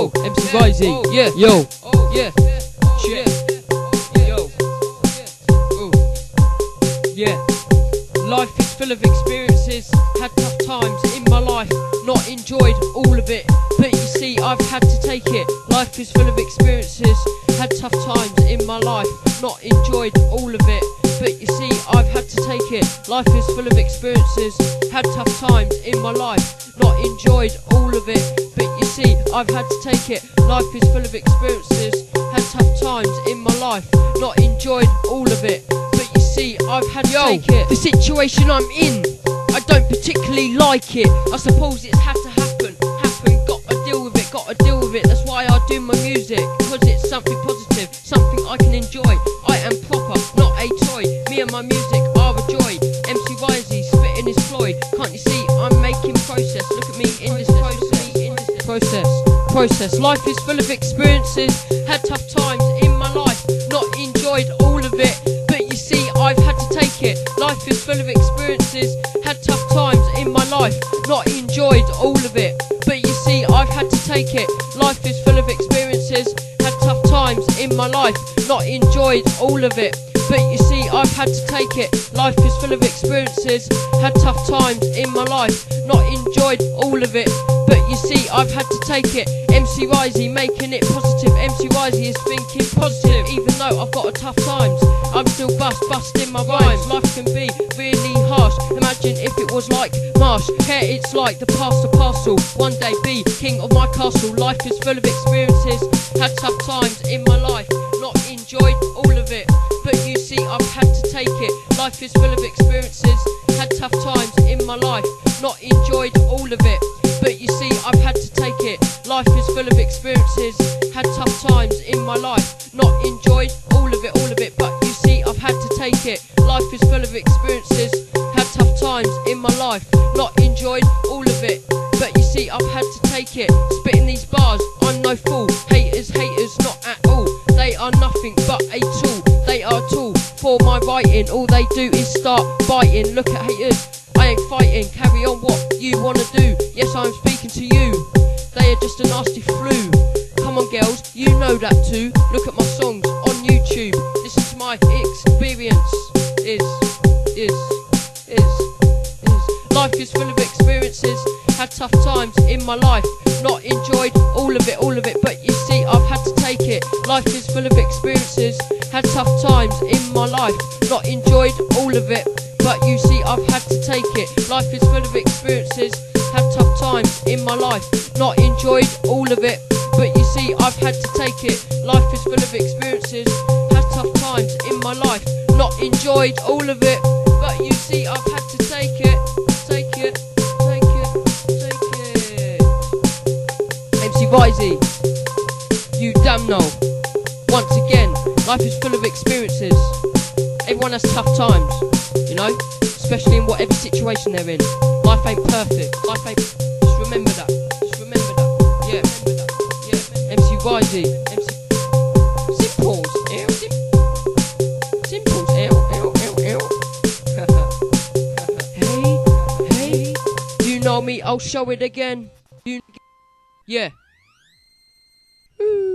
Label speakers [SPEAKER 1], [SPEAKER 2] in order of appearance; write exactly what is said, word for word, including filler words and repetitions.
[SPEAKER 1] Yo, M C Y Z, yeah, yo, yeah, shit, yo, ooh, yeah. Life is full of experiences, had tough times in my life, not enjoyed all of it, but you see I've had to take it. Life is full of experiences, had tough times in my life, not enjoyed all of it, but you see I've had to take it. Life is full of experiences, had tough times in my life, not enjoyed all of it, but you see I've had to take it. Life is full of experiences, had tough times in my life, not enjoyed all of it, but you see I've had to Yo, take it. The situation I'm in, I don't particularly like it. I suppose it's had to happen, happen, gotta deal with it, gotta deal with it. That's why I do my music, because it's something positive, something I can enjoy. I am proper, not a toy. Me and my music are a joy. M C Y Z spitting his Floyd. Can't you see I'm making process? Look at me in this process, in this process, process. Life is full of experiences, had tough times in my life, not enjoyed all of it, but you see I've had to take it. Life is full of experiences, had tough times in my life, not enjoyed all of it, but you see I've had to take it. Life is full of experiences, had tough times in my life, not enjoyed all of it, but you see I've had to take it. Life is full of experiences, had tough times in my life, not enjoyed all of it, but you see I've had to take it. M C Y Z making it positive, M C Y Z is thinking positive, even though I've got a tough times, I'm still bust, busting my rhymes. Life can be really harsh, imagine if it was like Marsh. Care it's like the past a parcel, one day be king of my castle. Life is full of experiences, had tough times in my life, not enjoyed all of it, but you see I've had to take it. Life is full of experiences, had tough times in my life, not enjoyed all of it, but you see I've had to take it. Life is full of experiences, had tough times in my life, not enjoyed all of it, all of it, but you see I've had to take it. Life is full of experiences, had tough times in my life, not enjoyed all of it, but you see I've had to take it. Spitting these bars, I'm no fool. Haters, haters, not at all. They are nothing but a tool. They are a tool for my writing. All they do is start biting. Look at haters, I ain't fighting. Carry on what you wanna do. Yes, I'm speaking to you. They are just a nasty flu. Come on girls, you know that too. Look at my songs on YouTube. Listen to my experience. Is, is, is, is. Life is full of experiences, had tough times in my life, not enjoyed all of it, all of it, but you see I've had to take it. Life is full of experiences, had tough times in my life, not enjoyed all of it, but you see I've had to take it. Life is full of experiences, had tough times in my life, not enjoyed all of it, but you see I've had to take it. Life is full of experiences, had tough times in my life, not enjoyed all of it, but you see I've had to take it. Take it, take it, take it. M C Y Z, you damn know. Once again, life is full of experiences. Everyone has tough times, you know, especially in whatever situation they're in. Life ain't perfect. Life ain't. Just remember that. Just remember that. Yeah, remember that. Yeah. M C Y Z. M C. Simples. Ew. Sim Simples. Ew. Ew. Ew. Ew. Hey. Hey. You know me. I'll show it again. You. Yeah. Ooh.